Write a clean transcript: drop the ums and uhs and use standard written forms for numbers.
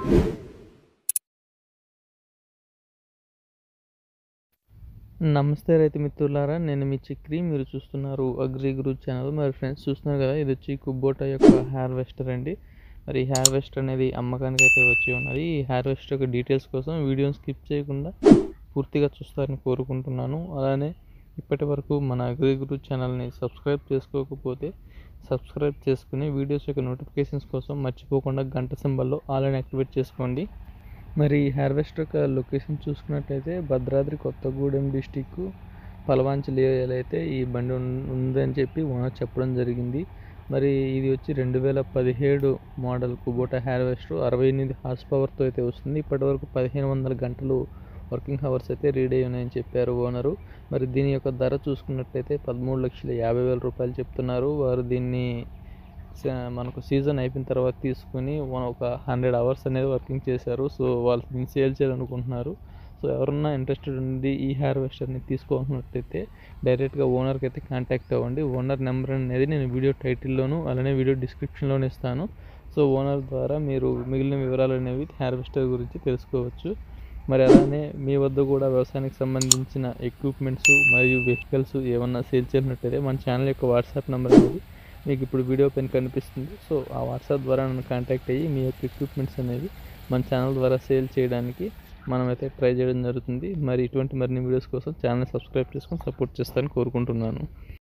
నమస్తే రైతు మిత్రులారా, నేను మీ చక్రి. మీరు చూస్తున్నారు అగ్రి గురు ఛానల్. మరి ఫ్రెండ్స్, చూస్తున్నారు కదా, ఇది వచ్చి కుబ్బోటా యొక్క హార్వెస్టర్ అండి. మరి ఈ హార్వెస్టర్ అనేది అమ్మకానికి అయితే వచ్చి ఉన్నది. ఈ హార్వెస్టర్ యొక్క డీటెయిల్స్ కోసం వీడియోని స్కిప్ చేయకుండా పూర్తిగా చూస్తారని కోరుకుంటున్నాను. అలానే ఇప్పటి వరకు మన అగ్రి గురు ఛానల్ని సబ్స్క్రైబ్ చేసుకోకపోతే సబ్స్క్రైబ్ చేసుకుని వీడియోస్ యొక్క నోటిఫికేషన్స్ కోసం మర్చిపోకుండా గంట సింబల్లో ఆల్ అని యాక్టివేట్ చేసుకోండి. మరి హార్వెస్టర్ యొక్క లొకేషన్ చూసుకున్నట్లయితే భద్రాద్రి కొత్తగూడెం డిస్టిక్ పలవాంచల్ ఏరియాలో అయితే ఈ బండి ఉందని చెప్పి ఓనర్ చెప్పడం జరిగింది. మరి ఇది వచ్చి 2017 మోడల్ కుబోటా హార్వెస్టర్ 68 హార్స్ పవర్తో అయితే వస్తుంది. ఇప్పటివరకు 1500 గంటలు వర్కింగ్ అవర్స్ అయితే రీడ్ అయ్యి ఉన్నాయని చెప్పారు ఓనరు. మరి దీని యొక్క ధర చూసుకున్నట్లయితే 13,50,000 రూపాయలు చెప్తున్నారు. వారు దీన్ని మనకు సీజన్ అయిపోయిన తర్వాత తీసుకుని ఒక 100 అవర్స్ అనేది వర్కింగ్ చేశారు. సో వాళ్ళు దీన్ని సేల్ చేయాలనుకుంటున్నారు. సో ఎవరన్నా ఇంట్రెస్టెడ్ ఉంది ఈ హార్వెస్టర్ని తీసుకోవాలన్నట్లయితే డైరెక్ట్గా ఓనర్కి అయితే కాంటాక్ట్ అవ్వండి. ఓనర్ నెంబర్ అనేది నేను వీడియో టైటిల్లోను అలానే వీడియో డిస్క్రిప్షన్లోనే ఇస్తాను. సో ఓనర్ ద్వారా మీరు మిగిలిన వివరాలు అనేవి హార్వెస్టర్ గురించి తెలుసుకోవచ్చు. మరి అలానే మీ వద్ద కూడా వ్యవసాయానికి సంబంధించిన ఎక్విప్మెంట్స్ మరియు వెహికల్స్ ఏమన్నా సేల్ చేసినట్టయితే మన ఛానల్ యొక్క వాట్సాప్ నెంబర్ అనేది మీకు ఇప్పుడు వీడియో పైన కనిపిస్తుంది. సో ఆ వాట్సాప్ ద్వారా నన్ను కాంటాక్ట్ అయ్యి మీ యొక్క ఎక్విప్మెంట్స్ అనేవి మన ఛానల్ ద్వారా సేల్ చేయడానికి మనమైతే ట్రై చేయడం జరుగుతుంది. మరి ఇటువంటి మరిన్ని వీడియోస్ కోసం ఛానల్ని సబ్స్క్రైబ్ చేసుకొని సపోర్ట్ చేస్తారని కోరుకుంటున్నాను.